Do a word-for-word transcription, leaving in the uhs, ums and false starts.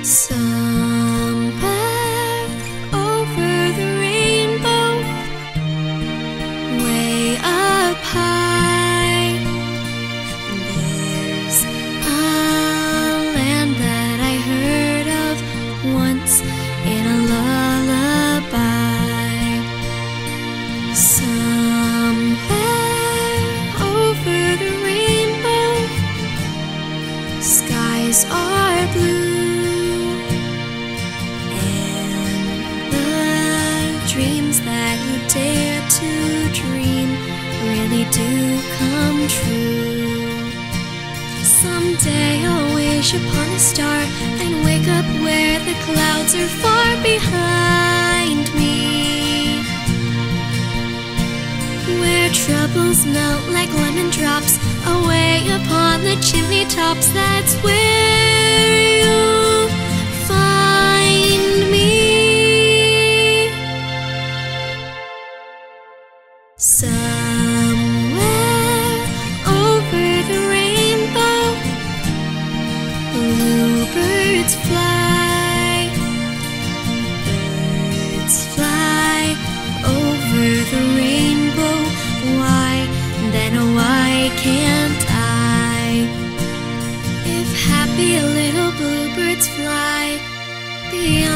Somewhere over the rainbow, way up high, there's a land that I heard of once in a lullaby. Somewhere over the rainbow, skies are blue, dreams that you dare to dream really do come true. Someday I'll wish upon a star and wake up where the clouds are far behind me, where troubles melt like lemon drops away upon the chimney tops. That's where you'll find me. Somewhere over the rainbow, bluebirds fly, birds fly over the rainbow. Why, then why can't I? If happy little bluebirds fly beyond